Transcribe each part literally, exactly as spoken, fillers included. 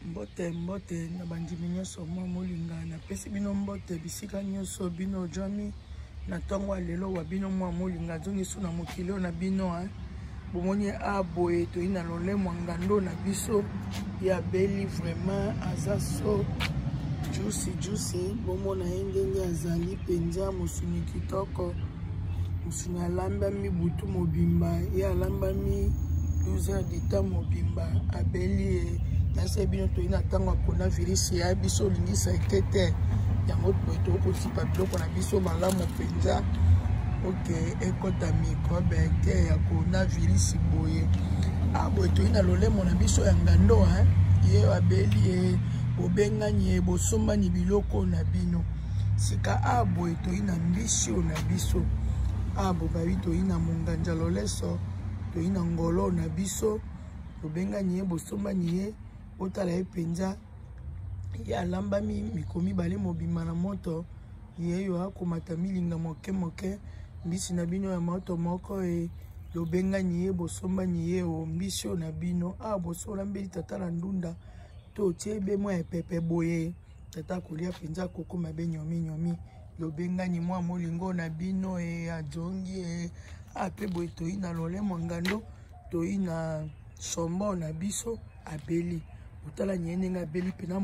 Mbote mbote na bandimi nyonso mwa molinga na pesi bino mbote bisika nyonso bino jami na tongo lelo wa bino mwa molinga zongi suna mokilo na bino hein bomoni aboye to ina lolemo ngando na biso ya beli vraiment azaso juicy juicy bomona ndenge azali penza musuni kitoko musuni alamba mi butu mobimba ya alamba mi douze heures de temps mobimba abeli nase bino to ina tango kona virisi ya biso lingisa etete yango to ko sipa biloko na biso malamu penza ok ekota microbe te ya kona virisi boye abo to ina lolemo na biso ya ngando hein ye abeli bobenganye bosomba ni biloko na bino sika abo to ina mbisio na biso abo babi to ina munganja loleso to ina ngolo na biso bobenganye bosomba ni otala epenza ya lamba mi mikomi bale mobima na moto yeyo akomata milinga moke moke mbisi na bino ya moto moko e lobenga niye bosomba niye o mbisio na bino a bosola mbeli tata na ndunda to tiebe mwa pepe boye tata kolia penza koko mabe nyomi nyomi lobenga ni mwa molingo na bino e azongieeee a pe boye to ina lolemo ngando to ina sombo na biso abeli utala nyene nga beli pena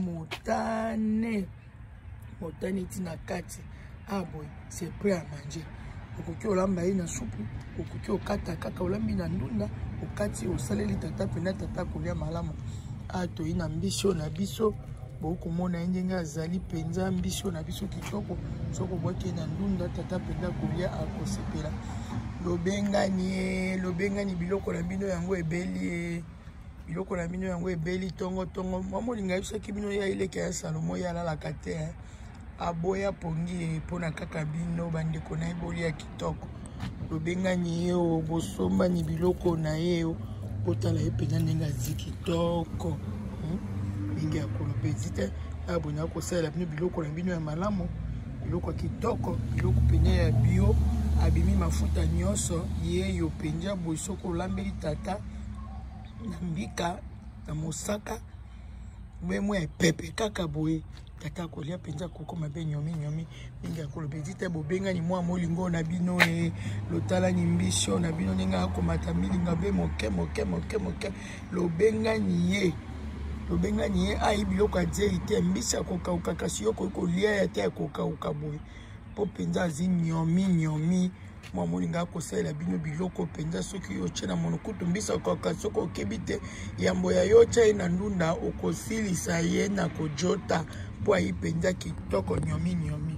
motane motane tina kati aboy c'est prêt à manger okoki olamba ina supu okoki okata kaka olambi na ndunda okati osaleli tata pena tata kolia malamu ato ina mbisio na biso bokomona ndenge azali penza mbisio na biso kitoko soko boke na ndunda tata pena kolia akosepela lobengani lobengani biloko na bino yango ebeli biloko na bino yango ebeli tongo tongo mamolinga yebisaki bino ya ileke ya salomo ya alalaka te aboya pongi mpona kaka bino bandeko na ye bolia kitoko lobengani ye o bosomba ni biloko na ye otala ye mpenza ndenge azi kitoko mingi ya kolopezi te abona kosalela bino biloko na bino ya malamu biloko ya kitoko biloko pene ya bio abimi mafuta nyonso ye yo penza boye soko olambeli tata na mbika na mosaka mwemwe ya pepe kaka boye tata kolia penza koko mabe nyomi nyomi mingi akolobezi te bobengani mwa molingo na bino e lotala ni mbisio na bino ndenge akomata milinga be moke moke moke moke lobengani ye lobengani ye ayi biloko adzieli te mbisi akokauka kasi yo kolia ya te akokauka boye po penza azi nyomi nyomi mwa molinga akosalela bino biloko penza soki yotie na monokutu mbisa okaka soko okebi te yambo ya yotia ye na ndunda okosilisa ye na kojota po ayi penza kitoko nyomi nyomi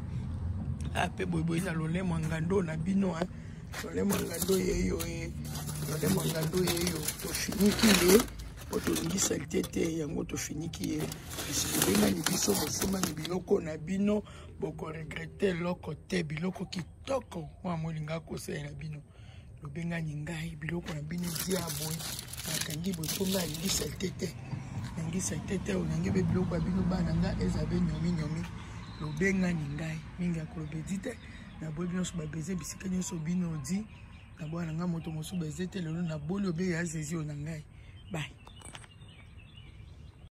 ape boyeboye na lolemo ngando na bino lolemo ngando yeyo lolemo ngando yeyo tofiniki ye po tolingisa te yango tofiniki ye bisibobengani biso bosomba ni biloko na bino bokoregrete loko te biloko kitoko mwa molinga akosalela bino lobengani ngai biloko na bino dia boye nakangi bosomba alingisa te nangisa te onangi be biloko ya bino bana nga ezabe nyomi nyomi lobengani ngai mingi akolobedi te na boye nyonso babeze bisika nyonso bino odi na bwana nga moto mosusu beze te lelo na boli obe ya zezi ona ngai bye.